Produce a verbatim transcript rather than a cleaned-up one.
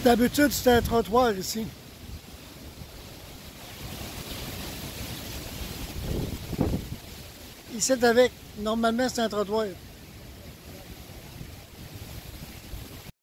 D'habitude, c'est un trottoir ici. Ici, avec, normalement, c'est un trottoir.